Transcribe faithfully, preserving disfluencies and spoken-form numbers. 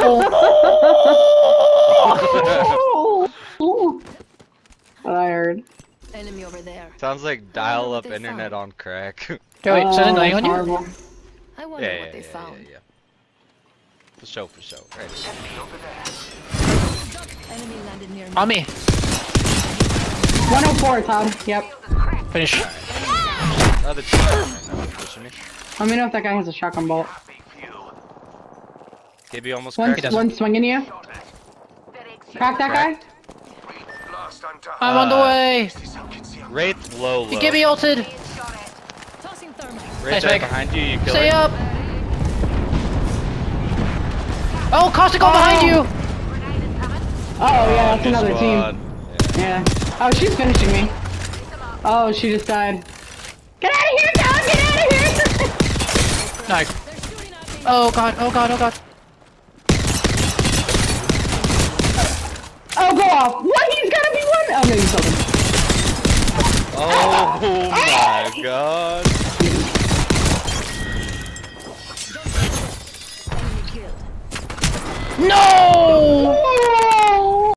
What I heard. Enemy over there. Sounds like dial-up internet on crack. Okay, wait, is that lying on you? Horrible. I wonder Yeah, yeah, what they yeah, found. yeah, yeah. For sure, for sure. Right. Enemy landed near me. On me. one oh four, Todd. Yep. Finish. Other two right now, pushing me. Let me know if that guy has a shotgun bolt. K B almost One, cracked. one swinging you. Crack that guy. I'm on the way. Wraith low, low. You get me ulted. Tossing thermite. Wraith Nice, right Meg. behind you, you kill Stay it. up. Oh, Caustic oh. behind you. Oh yeah, that's Good another squad. team. Yeah. Oh, she's finishing me. Oh, she just died. Get out of here, Todd! Get out of here! No. Oh god, oh god, oh god. Oh, go off! What? He's gotta be one! Oh no, you killed him. Oh my god. Enemy killed. No!